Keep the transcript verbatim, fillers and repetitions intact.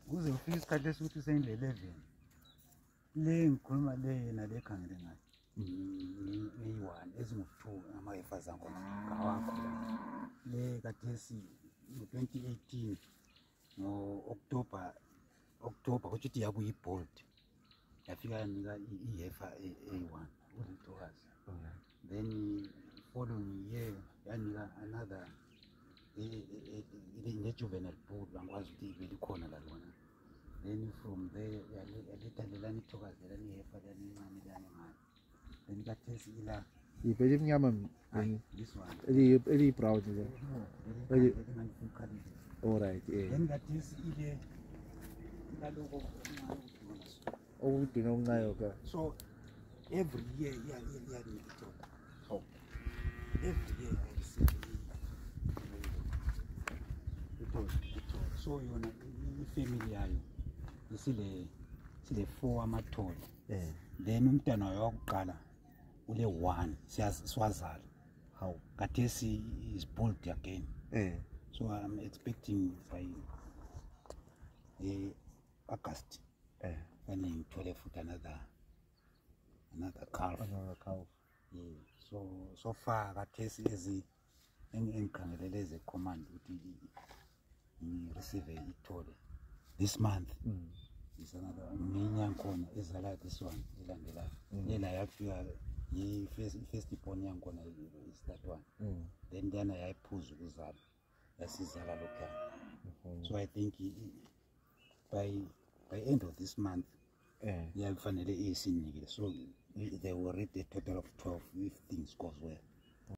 uze ufike isikhathi esuthi seyindle eleven le ngikhuluma le nale khangele ngayo ngiyi-one ezingu-two ama-heifers angona ngawakho le kathesi ngo-twenty eighteen ngo-October October kuthi ukuthi yabuya i-bold yafika yanika i-heifer eyi-one uLintokazi. Then following year yanika another ne-juvenile bull angikwazi ukuthi belikhona la lona. Then from there yaletha lelani ithokazi lelani i-heifer lelani encane lelani ngayo. Then kathesi ila ipeli emnyama this one eli brown le. Alright, eh. Then kathesi ile laloko okudina okunayo ka. So every year yeah yeah yeah ithola. How? Every year I receive ithola ithola. So yona ifamily yayo isile sile four amathole. Eh. Then umntana wayokuqala ule one siyazwazala. How? Kathesi is bold again. Eh. So I'm expecting by uh, August. Eh. And then twelve foot another another calf. Another calf. Yeah. So so far kathesi ezi engikhangelele eze command ukuthi ngi receive ithole this month. Mm. Is another minya khona ezala this one ilandela. Lela yafika yi first first born yakhona is that one. Mm. Then then ayiphuza ukuzala. Yasizala lokho. So I think by by end of this month eh yeah kufanele isinikile. So they will read a total of twelve if things goes well.